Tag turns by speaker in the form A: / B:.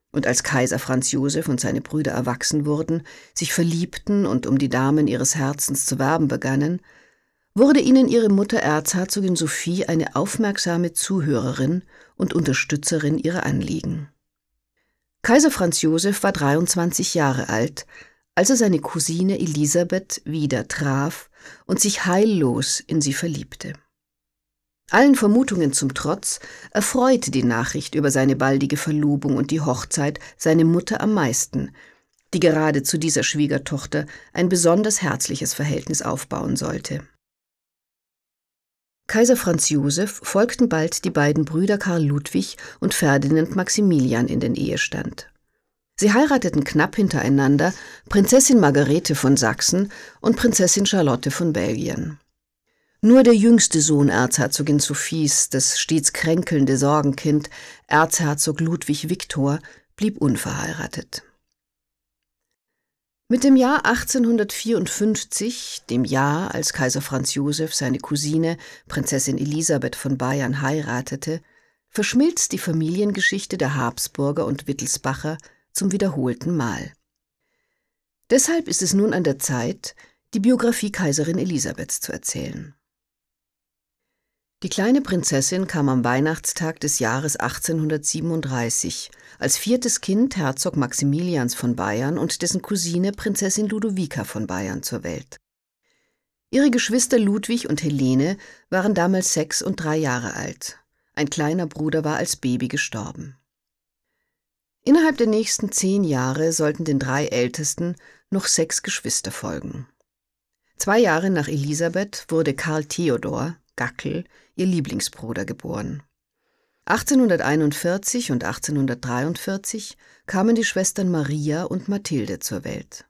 A: Und als Kaiser Franz Joseph und seine Brüder erwachsen wurden, sich verliebten und um die Damen ihres Herzens zu werben begannen, wurde ihnen ihre Mutter Erzherzogin Sophie eine aufmerksame Zuhörerin und Unterstützerin ihrer Anliegen. Kaiser Franz Joseph war 23 Jahre alt, als er seine Cousine Elisabeth wieder traf und sich heillos in sie verliebte. Allen Vermutungen zum Trotz erfreute die Nachricht über seine baldige Verlobung und die Hochzeit seine Mutter am meisten, die gerade zu dieser Schwiegertochter ein besonders herzliches Verhältnis aufbauen sollte. Kaiser Franz Joseph folgten bald die beiden Brüder Karl Ludwig und Ferdinand Maximilian in den Ehestand. Sie heirateten knapp hintereinander Prinzessin Margarete von Sachsen und Prinzessin Charlotte von Belgien. Nur der jüngste Sohn Erzherzogin Sophies, das stets kränkelnde Sorgenkind, Erzherzog Ludwig Viktor, blieb unverheiratet. Mit dem Jahr 1854, dem Jahr, als Kaiser Franz Joseph seine Cousine, Prinzessin Elisabeth von Bayern, heiratete, verschmilzt die Familiengeschichte der Habsburger und Wittelsbacher zum wiederholten Mal. Deshalb ist es nun an der Zeit, die Biografie Kaiserin Elisabeths zu erzählen. Die kleine Prinzessin kam am Weihnachtstag des Jahres 1837 als viertes Kind Herzog Maximilians von Bayern und dessen Cousine Prinzessin Ludovica von Bayern zur Welt. Ihre Geschwister Ludwig und Helene waren damals 6 und 3 Jahre alt. Ein kleiner Bruder war als Baby gestorben. Innerhalb der nächsten 10 Jahre sollten den 3 Ältesten noch 6 Geschwister folgen. 2 Jahre nach Elisabeth wurde Karl Theodor, Gackel, ihr Lieblingsbruder, geboren. 1841 und 1843 kamen die Schwestern Maria und Mathilde zur Welt.